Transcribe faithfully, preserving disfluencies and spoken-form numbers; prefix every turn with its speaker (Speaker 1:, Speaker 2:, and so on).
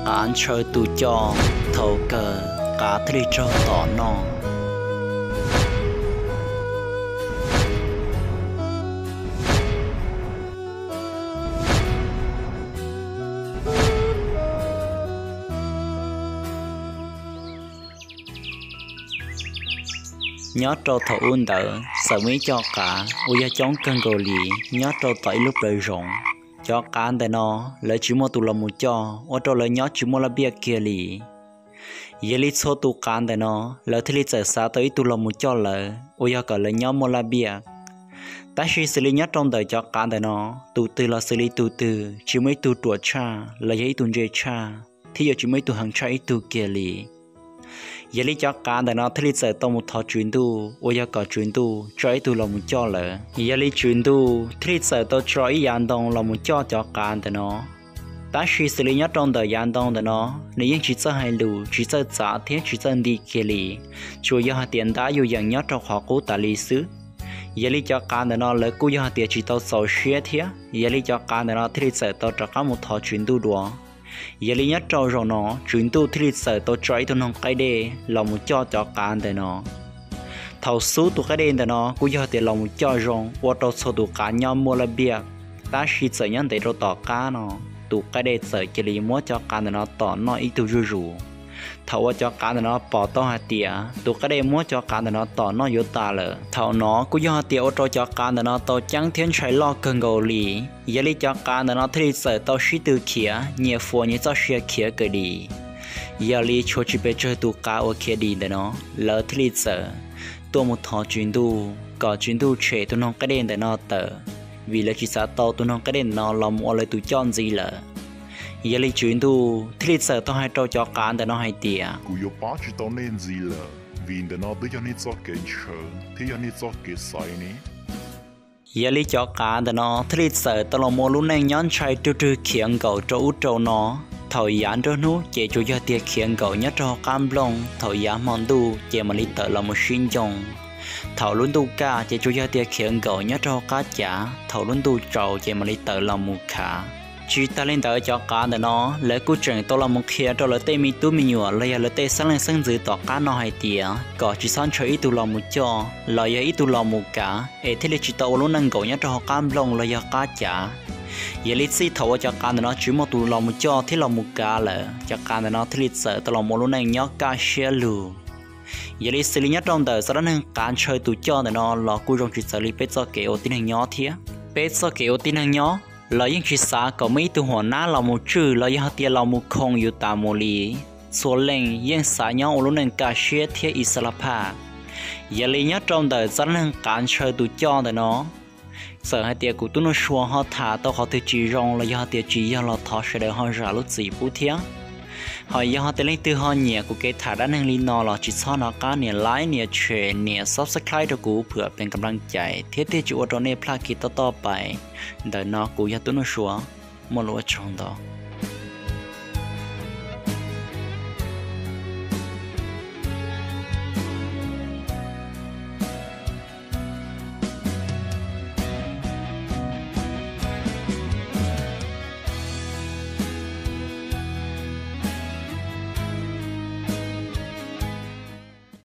Speaker 1: cán chơi tu cho thầu cờ cá th리 cho tỏ nọ nhớ trâu thầu un đỡ sợ mấy cho cả ui ya chóng cơn gồ lì nhớ trâu tỏi lúc đời rộng cho cá để nó lấy chỉ mua tụ lòng một cho ô trâu lấy nhớ chỉ mua là bia kia lì giờ lý số tụ cá để nó lấy thì lý trở xa tới tụ lòng một cho lỡ ui ya cả lấy nhớ mua là bia ta chỉ xử lý nhớ trong đời cho cá để nó tụ từ là xử lý tụ từ chỉ mấy tụ tuổi cha lấy giấy tụ dây cha thì giờ chỉ mấy tụ hàng cha ít tụ kia lì giờ lý cho cá để nó thấy giờ tao một thọ chuyến tu, ôi giờ có chuyến tu, trái tu làm một cho lỡ. Giờ lý chuyến tu, thấy giờ tao trái yan đông làm một cho cho cá để nó. Ta chỉ xử lý nhất trong đời yan đông để nó, nếu chỉ cho hai lù, chỉ cho trả thế chỉ cho đi kia lì, chủ yếu là tiền đã yêu dạng nhất trong họ cố ta lý xứ. Giờ lý cho cá để nó lỡ cố yếu là tiền chỉ tao sầu xé thế, giờ lý cho cá để nó thấy giờ tao cho cá một thọ chuyến tu đùa. Giờ lý nhất trâu rồi nó chuyển tu thì sợ tôi trái tôi nông cái đê lòng một cho cho cá để nó thầu số tụ cái đê để nó cũng do tiền lòng một cho rong qua trâu số tụ cá nhau mua là bia ta chỉ sợ nhân để trâu tỏ cá nó tụ cái đê sợ chỉ lý mua cho cá để nó tỏ nó ít tu rù rù thầu cho cá để nó bỏ to hạt tía tụ cái đê mua cho cá để nó tỏ nó yếu ta lợ thầu nó cũng do tiền ô trâu cho cá để nó tỏ trắng thiên trái lo cơn gầu lì giờ lý cho cá để nó thấy sợ tao suy tư kia nhiều phù như cho suy kia cái đi giờ lý cho chỉ biết chơi tụ cá ở kia đi để nó lỡ thấy sợ tôi một thọ chuyến tu có chuyến tu trẻ tôi non cái đen để nó tờ vì là chỉ sợ tao tôi non cái đen nó làm ở lại tụ chọn gì lợ giờ lý chuyến tu thấy sợ tao hay trâu cho cá để nó hay tỉa
Speaker 2: cú yêu ba chỉ tao nên gì lợ vì để nó tới cho nên cho cái chơi thì cho nên cho cái sai này
Speaker 1: giờ lý cho cá để nó thấy sợ tao làm mua lúc này nhón chạy trừ trừ khiêng gạo cho út trâu nó thời gian cho nó chỉ cho giờ tiệc khiêng gạo nhất cho cam long thời gian mòn đu chỉ mà lý tự là một sinh trồng thầu luôn đu cá chỉ cho giờ tiệc khiêng gạo nhất cho cá chả thầu luôn đu trâu chỉ mà lý tự là một khá chỉ ta lên tới cho cá để nó lấy cú chuyện tôi là một kia cho lấy tê mi tu mi nhựa lấy lấy tê sáng lên sáng giữ tỏ cá nó hay tía có chỉ sáng chơi ít tu lòng một cho lấy ít tu lòng một cả ấy thế là chỉ tao luôn năng cầu nhất cho cam long lấy cá chả giờ lịch sử thầu cho cá để nó chỉ một tu lòng một cho thế lòng một cả lợ cho cá để nó thế lịch sử tao lòng một luôn năng nhớ cá xe lù giờ lịch sử nhất trong đời sau đó năng cá chơi tu cho để nó là cú trong chỉ xử lý bết cho kiểu tin hàng nhớ thế bết cho kiểu tin hàng nhớ là những chiếc xa có mấy tu hồn ná là một chữ là những hạt tiền là một không yêu ta một lý số lên những xa nhau luôn nên cả xe thiết Islapa giờ lý nhất trong đời rất là cản trở tu cho để nó sợ hạt tiền của tu nó xua họ thả tao họ tự chỉ rong là những hạt tiền chỉ là thọ sẽ để họ ra lúc gì bút thiết họ những hạt tiền lên từ họ nhẹ của cái thả đã năng lý nó là chỉ cho nó cá nhẹ lái nhẹ share nhẹ subscribe cho cụเผื่อเป็นกำลังใจเทียบที่จะอดรอในพลากิตต่อไปเดี๋ยวน้องกูจะตุ้นชัวมั่วรู้ว่าชงต่อ